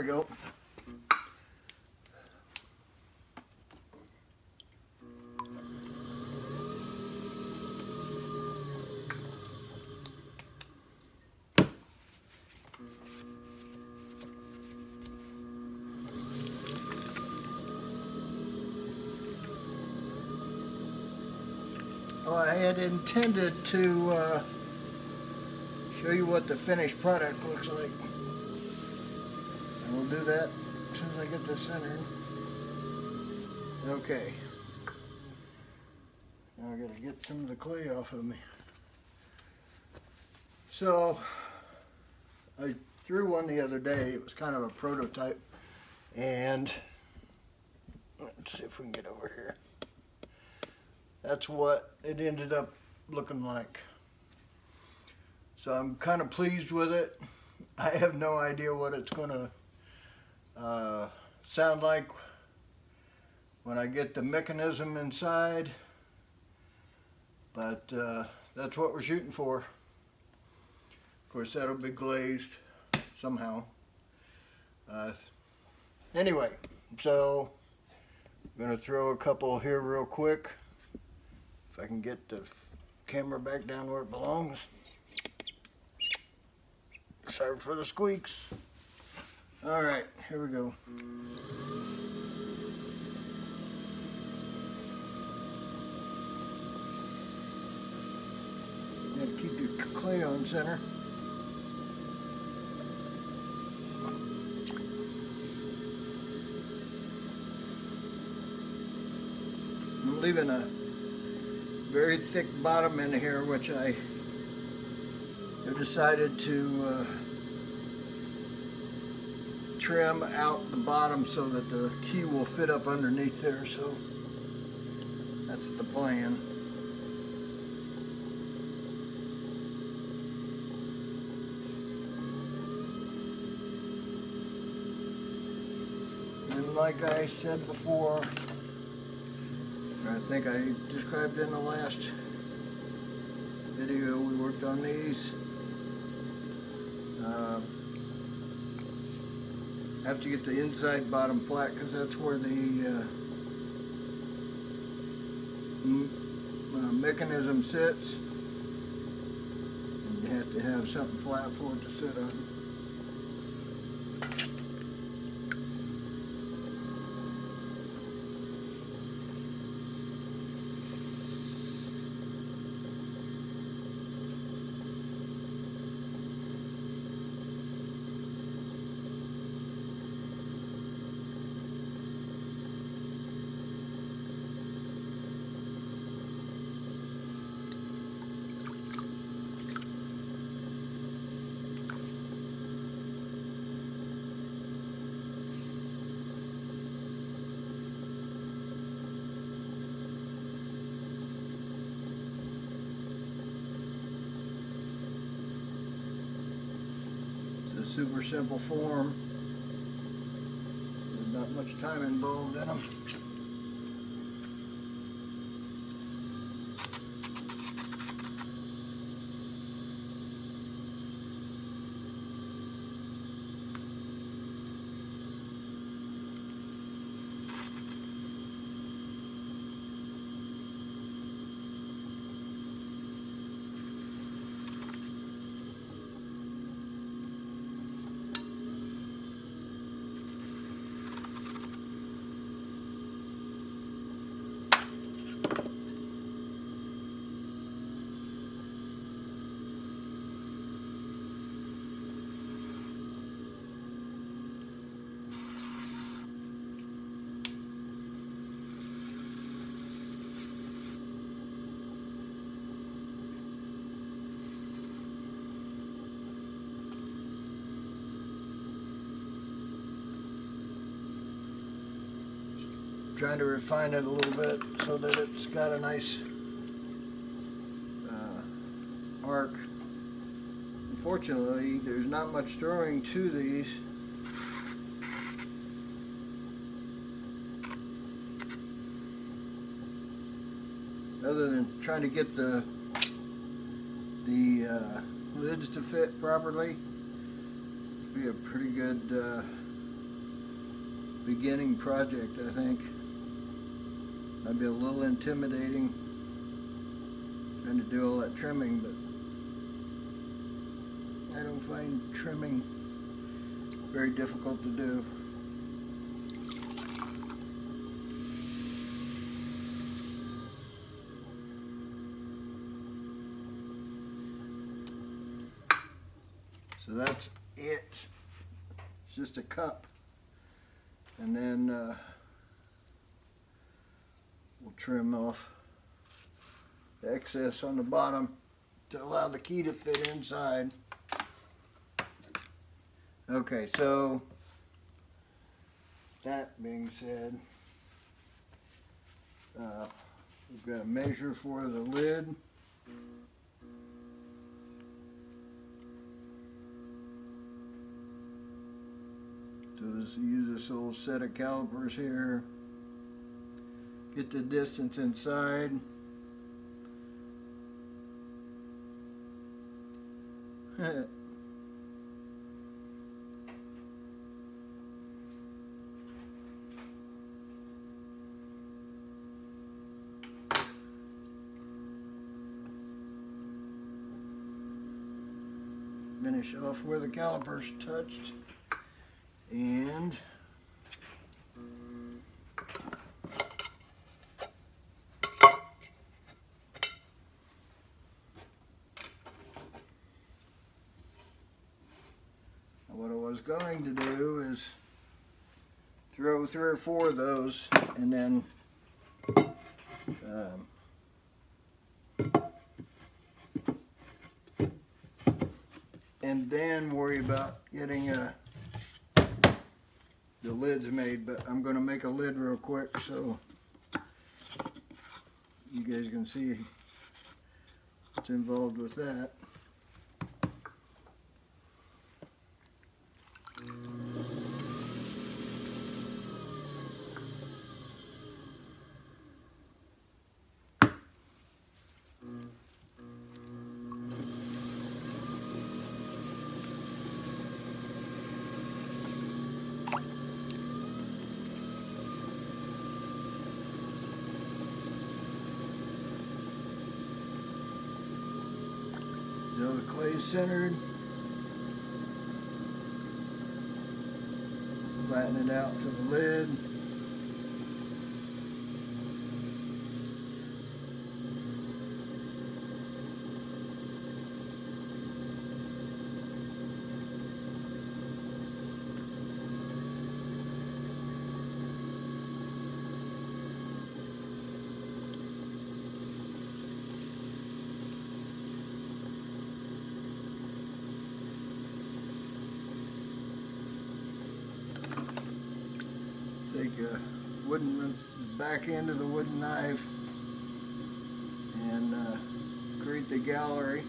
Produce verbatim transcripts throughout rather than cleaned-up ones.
we go. Well, I had intended to uh, show you what the finished product looks like. And we'll do that as soon as I get this centered. Okay. Now I gotta get some of the clay off of me. So, I drew one the other day. It was kind of a prototype. And let's see if we can get over here. That's what it ended up looking like. So I'm kind of pleased with it. I have no idea what it's going to uh, sound like when I get the mechanism inside, but uh, that's what we're shooting for. Of course, that'll be glazed somehow. Uh, anyway, so I'm going to throw a couple here real quick. If I can get the camera back down where it belongs. Sorry for the squeaks. All right, here we go. You gotta keep your clay on center. I'm leaving a very thick bottom in here, which I have decided to uh, trim out the bottom so that the key will fit up underneath there, so that's the plan. And like I said before, I think I described in the last video, we worked on these. Uh, have to get the inside bottom flat because that's where the uh, uh, mechanism sits. And you have to have something flat for it to sit on. Super simple form. There's not much time involved in them. Trying to refine it a little bit so that it's got a nice uh, arc. Unfortunately, there's not much throwing to these. Other than trying to get the the uh, lids to fit properly. Be a pretty good uh, beginning project, I think. Might be a little intimidating trying to do all that trimming, but I don't find trimming very difficult to do. So that's it. It's just a cup. And then uh, we'll trim off the excess on the bottom to allow the key to fit inside. Okay, so that being said, uh, we've got a measure for the lid. So just use this little set of calipers here. Get the distance inside. Finish off where the calipers touched, and what I was going to do is throw three or four of those and then um, and then worry about getting a the lids made, but I'm going to make a lid real quick so you guys can see what's involved with that. So the clay's centered. Flatten it out for the lid. Take a wooden back end of the wooden knife and uh, create the gallery.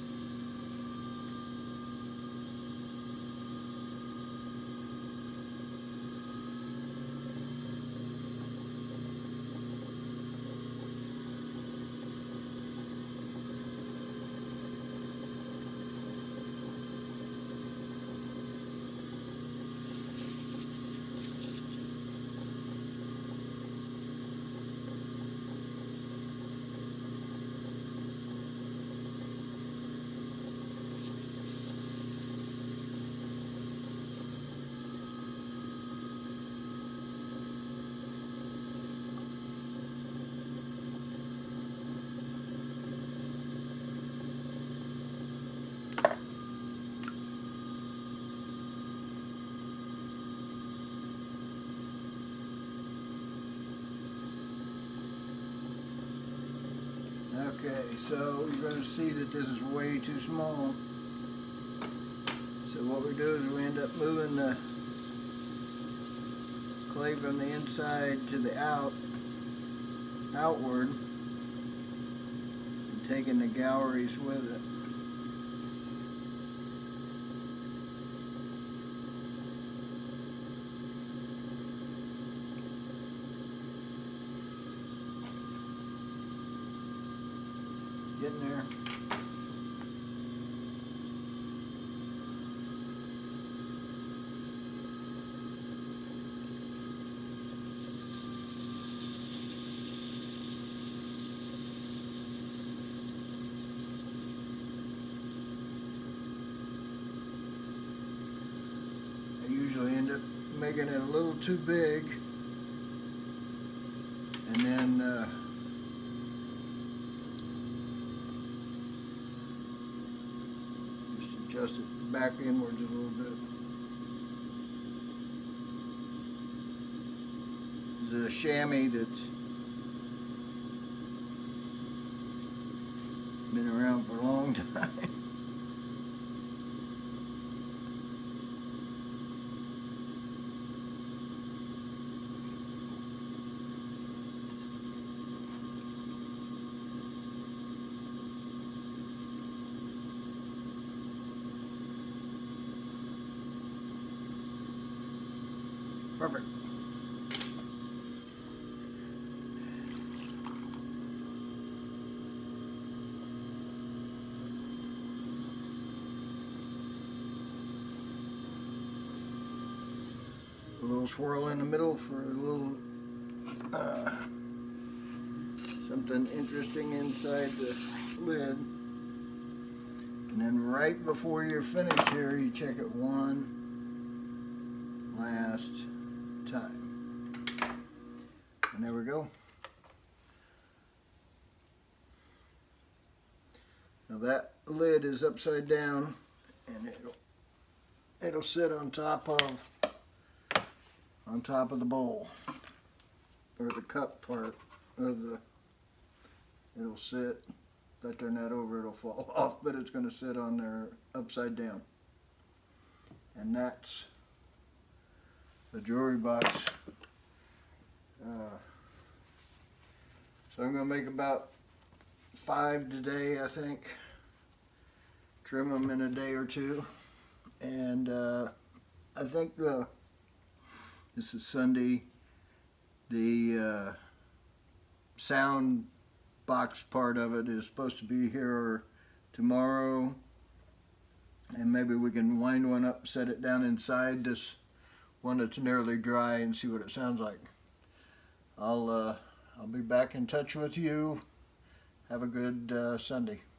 Okay, so you're going to see that this is way too small. So what we do is we end up moving the clay from the inside to the out, outward, and taking the galleries with it. Getting there. usually end up making it a little too big, and then uh, just adjust it back inwards a little bit. This is a chamois that's been around for a long time. Perfect. A little swirl in the middle for a little uh, something interesting inside the lid. And then right before you're finished here, you check it one last time. And there we go. Now that lid is upside down, and it'll it'll sit on top of on top of the bowl, or the cup part of the, it'll sit. If I turn that over, it'll fall off, but it's going to sit on there upside down. And that's the jewelry box. Uh, so I'm going to make about five today, I think. Trim them in a day or two. And uh, I think the this is Sunday. The uh, sound box part of it is supposed to be here tomorrow, and maybe we can wind one up, set it down inside this one that's nearly dry, and see what it sounds like. I'll uh, I'll be back in touch with you. Have a good uh, Sunday.